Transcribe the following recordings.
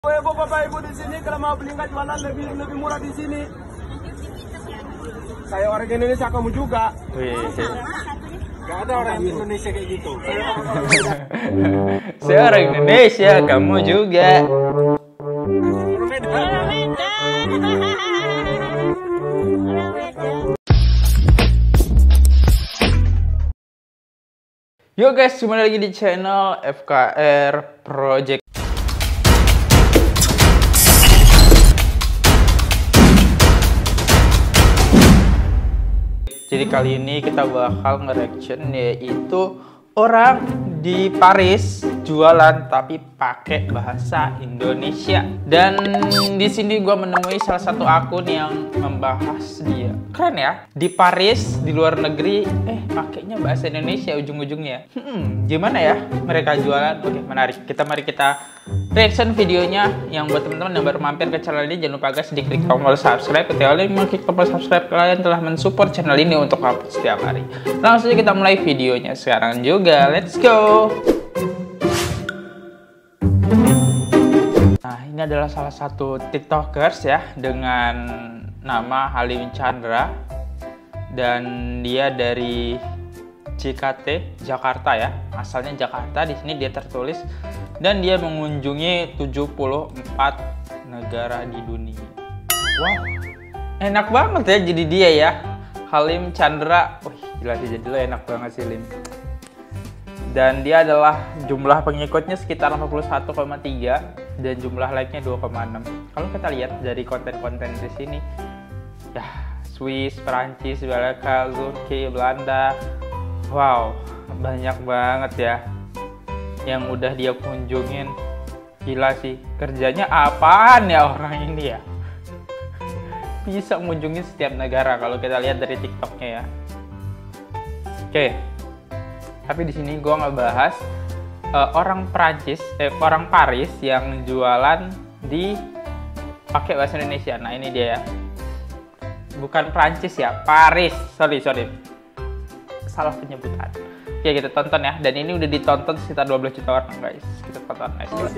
Ibu, bapak ibu di sini kalau mau beli jualan lebih murah di sini. Saya orang Indonesia, kamu juga. Gak ada orang Indonesia kayak gitu. Saya orang Indonesia, kamu juga. Yo guys, kembali lagi di channel FKR Project. Jadi kali ini kita bakal nge-reaction yaitu orang di Paris jualan tapi pakai bahasa Indonesia. Dan di sini gua menemui salah satu akun yang membahas dia. Keren ya, di Paris di luar negeri pakainya bahasa Indonesia ujung-ujungnya. Gimana ya mereka jualan? Oke, menarik. Mari kita reaction videonya. Yang buat teman-teman yang baru mampir ke channel ini, jangan lupa guys diklik tombol subscribe. Ketika kalian mengklik tombol subscribe, kalian telah mensupport channel ini untuk upload setiap hari. Langsung saja kita mulai videonya sekarang juga. Let's go. Nah, ini adalah salah satu tiktokers ya dengan nama Halim Chandra, dan dia dari JKT Jakarta ya, asalnya Jakarta. Di sini dia tertulis dan dia mengunjungi 74 negara di dunia. Wow, enak banget ya jadi dia ya, Halim Chandra. Wih, gila sih, jadi lo enak banget sih Lim. Dan dia adalah jumlah pengikutnya sekitar 41,3 dan jumlah like-nya 2,6. Kalau kita lihat dari konten-konten di sini ya, Swiss, Perancis, Belanda, Turki, Belanda. Wow, banyak banget ya yang udah dia kunjungin. Gila sih, kerjanya apaan ya orang ini ya? Bisa mengunjungi setiap negara kalau kita lihat dari TikToknya ya. Oke. Tapi di sini gue ngebahas orang Paris yang jualan di pakai bahasa Indonesia. Nah, ini dia ya. Bukan Prancis ya, Paris. Sorry. Salah penyebutan. Oke, kita tonton ya. Dan ini udah ditonton sekitar 12 juta orang, guys. Kita tonton.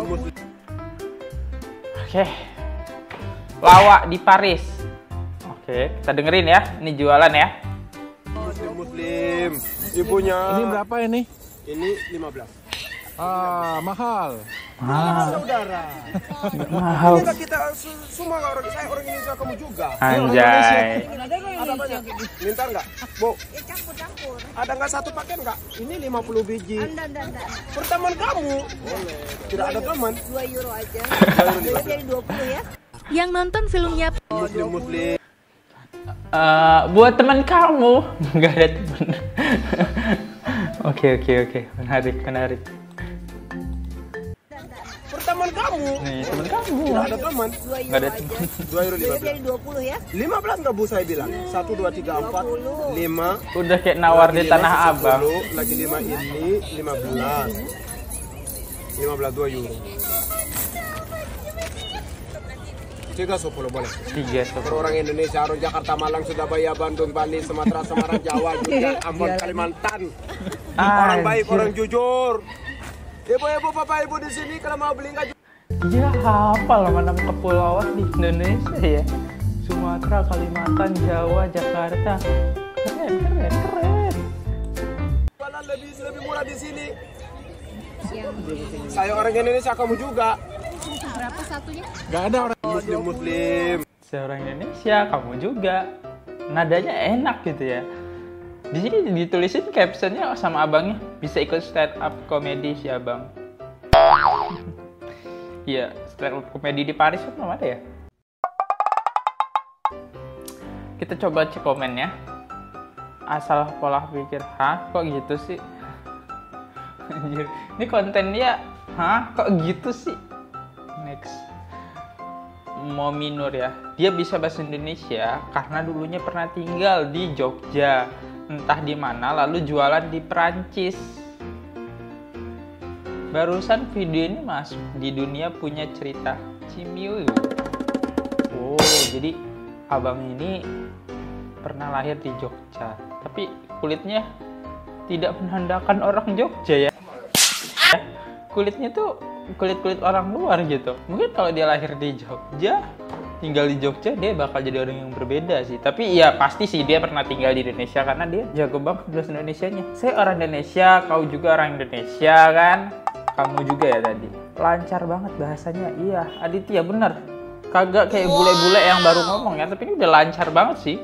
Oke. Lawak di Paris. Oke, kita dengerin ya. Ini jualan ya. Muslim. Ibunya. Ini berapa ini? Ini 15. Mahal. Saudara. Mahal. Ini kita semua saya orang Indonesia, kamu juga. Anjay. Ada banyak. Minta nggak, Bu? Campur-campur. Ada nggak satu paket nggak? Ini 50 biji. Enggak. Perteman kamu. Boleh. Tidak ada teman. 2 euro aja. Jadi 20 ya. Yang nonton filmnya Muslim. Buat teman kamu nggak ada teman. Oke, menarik. Perteman kamu. Nih, teman kamu. Tidak ada teman. 2 Nggak ada euro teman. aja. 2 euro Jadi 20 ya. 15 nggak, Bu, saya bilang. 1, 2, 3, 4, 5. Udah kayak nawar di Tanah Abang. Lagi 5 ini 15. 15 2 euro. 3,10 boleh. 3 Orang Indonesia, orang Jakarta, Malang, Surabaya, Bandung, Bali, Sumatera, Semarang, Jawa, Jogja, Ambon, Kalimantan. Orang baik, orang jujur. Ibu, bapak ibu di sini kalau mau beli nggak? Dia hafal mana kepulauan di Indonesia ya. Sumatera, Kalimantan, Jawa, Jakarta. Keren. Jualan lebih murah di sini. Saya orang Indonesia, kamu juga. Berapa satunya? Gak ada orang. Muslim. Seorang Indonesia, kamu juga. Nadanya enak gitu ya. Di sini ditulisin captionnya sama abangnya, bisa ikut stand up komedi si abang. Iya, stand up komedi di Paris kan belum ada ya. Kita coba cek komennya. Asal pola pikir, kok gitu sih? Anjir, ini kontennya, kok gitu sih? Next. Mominur ya, dia bisa bahasa Indonesia karena dulunya pernah tinggal di Jogja, entah di mana, lalu jualan di Perancis. Barusan video ini masuk di dunia punya cerita Cimiu. Oh, jadi abang ini pernah lahir di Jogja, tapi kulitnya tidak menandakan orang Jogja ya. Kulitnya tuh kulit-kulit orang luar gitu. Mungkin kalau dia lahir di Jogja, tinggal di Jogja, dia bakal jadi orang yang berbeda sih. Tapi ya pasti sih dia pernah tinggal di Indonesia karena dia jago banget bahasa Indonesianya. Saya orang Indonesia, kau juga orang Indonesia kan? Kamu juga ya tadi. Lancar banget bahasanya. Iya, Aditya bener. Kagak kayak bule-bule yang baru ngomong ya, tapi ini udah lancar banget sih.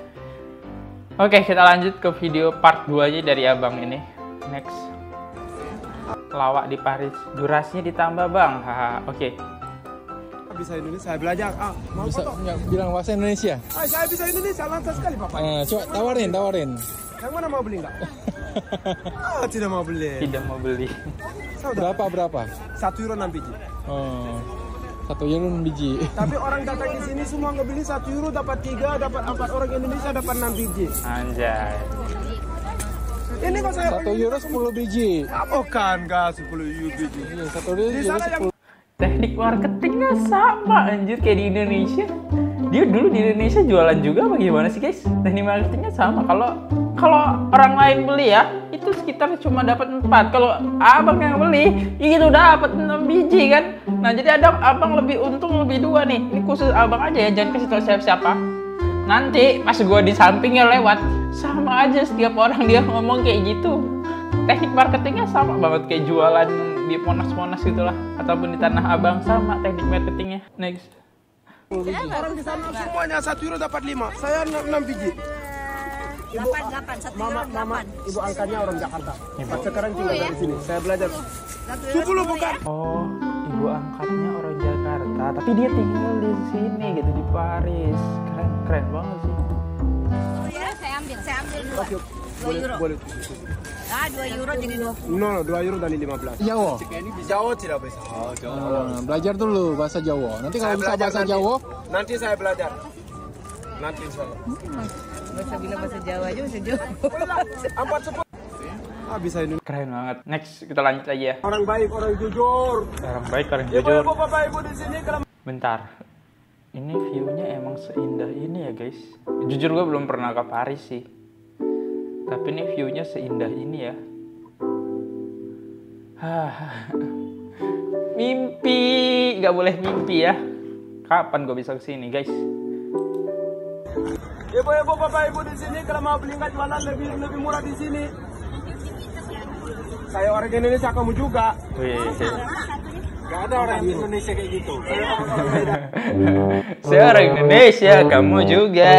Oke, kita lanjut ke video part 2-nya dari abang ini. Next. Lawak di Paris. Durasinya ditambah, Bang. Haha, oke. Bisa Indonesia, saya belajar. Mau Bisa foto? bilang bahasa Indonesia. Saya bisa Indonesia, lancar sekali Bapak. Coba tawarin. Yang mana mau beli enggak? Tidak mau beli. Tidak mau beli. Saudara, Berapa? €1 6 biji. Oh, €1 biji. Tapi orang datang di sini semua ngebeli €1 dapat 3, dapat 4 orang Indonesia dapat 6 biji. Anjay. Ini kok saya €1 10 biji. bukan enggak 10 biji. Iya, €1 Di sana yang 10. Teknik marketingnya sama anjir kayak di Indonesia. Dia dulu di Indonesia jualan juga apa gimana sih guys? Teknik marketingnya sama. Kalau orang lain beli ya, itu sekitar cuma dapat 4. Kalau abang yang beli, itu dapat 6 biji kan. Nah, jadi ada abang lebih untung lebih 2 nih. Ini khusus abang aja ya, jangan kasih tau siapa-siapa. Nanti pas gua di sampingnya lewat, sama aja setiap orang dia ngomong kayak gitu. Teknik marketingnya sama banget kayak jualan di Monas-Monas gitulah, ataupun di Tanah Abang sama teknik marketingnya. Next. orang di sana semuanya €1 dapat 5. Saya 6 biji. Ibu, 8, 1 mama, euro 8. ibu angkatnya orang Jakarta. Ibu. Sekarang tinggal ya? dari sini. Saya belajar. 1 10 bukan. Oh, ibu angkatnya orang Jakarta, tapi dia tinggal di sini gitu di Paris. Keren banget sih. Ya, saya ambil 2. Oke, 2 euro. boleh. Ah, 2 euro jadi 20. No, €2 dan 15. Jawa. Jawa tidak bisa. Belajar dulu bahasa Jawa. Nanti kalau bisa bahasa Jawa, Nanti saya belajar. Nanti insya Allah. Bisa bilang bahasa Jawa aja bahasa Jawa. 4 10. Bisa ini. Keren banget. Next, kita lanjut lagi ya. Orang baik, orang jujur. Orang baik, orang Ibu, jujur. ibu, bapak, ibu di sini kalau Bentar. Ini view-nya emang seindah ini ya guys. Jujur gue belum pernah ke Paris sih. Tapi ini view-nya seindah ini ya. Mimpi, nggak boleh mimpi ya. Kapan gue bisa kesini guys? ibu, bapak, ibu di sini kalau mau beli nggak jualan lebih murah di sini. Saya orang Indonesia, kamu juga. Wih. Gak ada orang Indonesia kayak gitu. Saya orang Indonesia, kamu juga.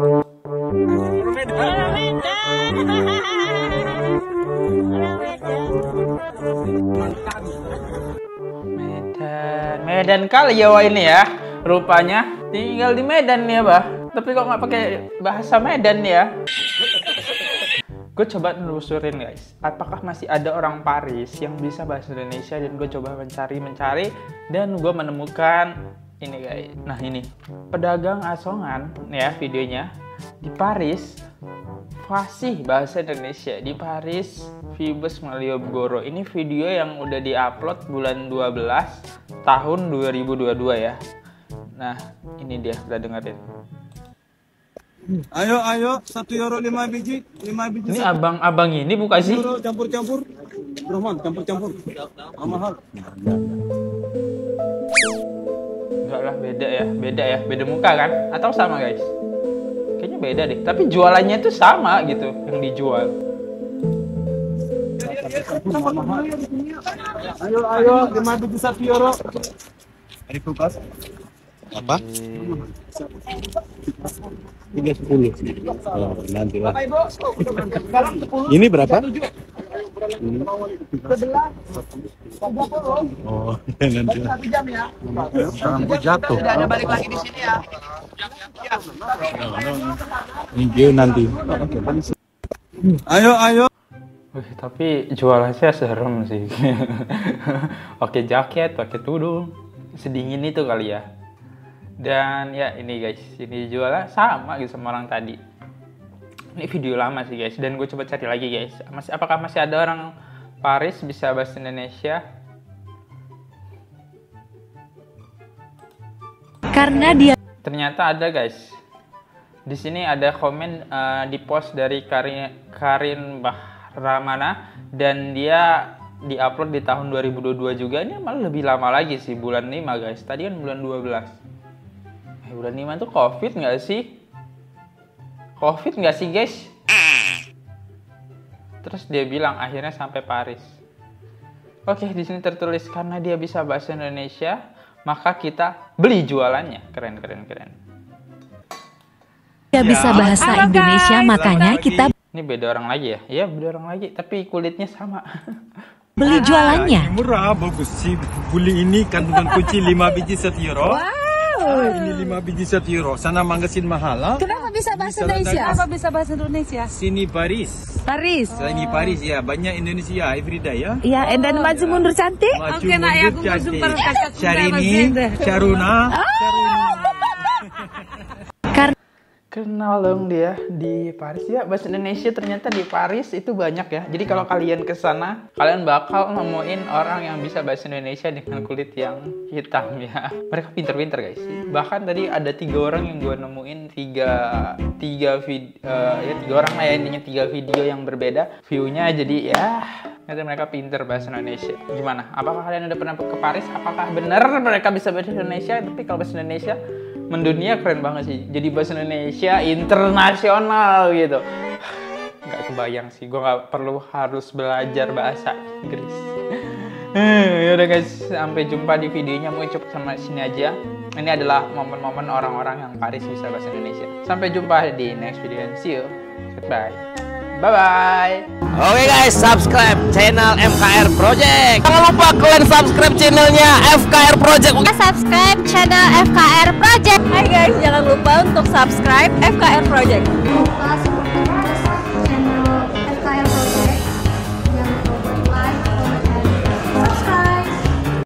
Medan kali Jawa ini ya, rupanya tinggal di Medan ya, bah. Tapi kok nggak pakai bahasa Medan ya? Gue coba nelusurin guys, apakah masih ada orang Paris yang bisa bahasa Indonesia, dan gue coba mencari dan gue menemukan ini guys. Nah ini pedagang asongan ya videonya di Paris, fasih bahasa Indonesia di Paris, Vibes Malioboro. Ini video yang udah diupload bulan 12 tahun 2022 ya. Nah ini dia, kita dengerin. Ayo, €1 5 biji, 5 biji. Ini abang-abang ini bukan sih? €1 campur-campur. Roman, campur-campur. Mahal. Enggak lah, beda ya, beda muka kan? Atau sama guys? Kayaknya beda deh, tapi jualannya itu sama gitu yang dijual. Ayo, 5 biji €1. Ada kulkas? apa? 310. Oh, nanti lah. Ini berapa? Oh, nanti lah. Rambut jatuh. Ada balik lagi di sini ya. Thank you nanti. Ayo. Wih, tapi jualannya serem sih. Pakai jaket, pakai tudung, sedingin itu kali ya. Dan ya ini guys, ini jualnya sama gitu sama orang tadi. Ini video lama sih guys, dan gue coba cari lagi guys. Apakah masih ada orang Paris bisa bahasa Indonesia? Karena dia Ternyata ada guys. Di sini ada komen di post dari Karin Bahramana, dan dia diupload di tahun 2022 juga. Ini malah lebih lama lagi sih, bulan 5 guys. Tadi kan bulan 12. Bulan 5 itu COVID nggak sih? COVID nggak sih guys? Terus dia bilang akhirnya sampai Paris. Oke, di sini tertulis karena dia bisa bahasa Indonesia, maka kita beli jualannya. Keren. Dia bisa bahasa Indonesia, makanya kita Ini beda orang lagi ya? Iya, beda orang lagi, tapi kulitnya sama. beli jualannya. Murah, bagus sih. Buli ini kandungan kunci 5 biji €1. Ini 5 biji €1. Sana manggasin mahal. Kenapa bisa bahasa Indonesia? Kenapa bisa bahasa Indonesia? Sini Paris. Paris. Sini Paris ya, banyak Indonesia everyday ya. Iya, dan maju mundur cantik. Maju mundur cantik. Syahrini, Syaruna. Kenal dong dia di Paris ya. Bahasa Indonesia ternyata di Paris itu banyak ya. Jadi kalau kalian ke sana, kalian bakal nemuin orang yang bisa bahasa Indonesia dengan kulit yang hitam ya. Mereka pinter-pinter guys. Bahkan tadi ada 3 orang yang gue nemuin tiga orang lah ya, intinya 3 video yang berbeda view-nya. Jadi ya ternyata mereka pinter bahasa Indonesia. Gimana? Apakah kalian udah pernah ke Paris? Apakah benar mereka bisa bahasa Indonesia? Tapi kalau bahasa Indonesia mendunia keren banget sih. Jadi bahasa Indonesia internasional gitu. Nggak kebayang sih. Gue nggak perlu harus belajar bahasa Inggris. Yaudah guys, sampai jumpa di videonya. Mungkin cukup sama sini aja. Ini adalah momen-momen orang-orang yang Paris bisa bahasa Indonesia. Sampai jumpa di next video and see you. Goodbye. Bye-bye. Oke guys, subscribe channel FKR Project. Jangan lupa kalian subscribe channelnya FKR Project. Subscribe channel FKR Project. Hai guys, jangan lupa untuk subscribe FKR Project.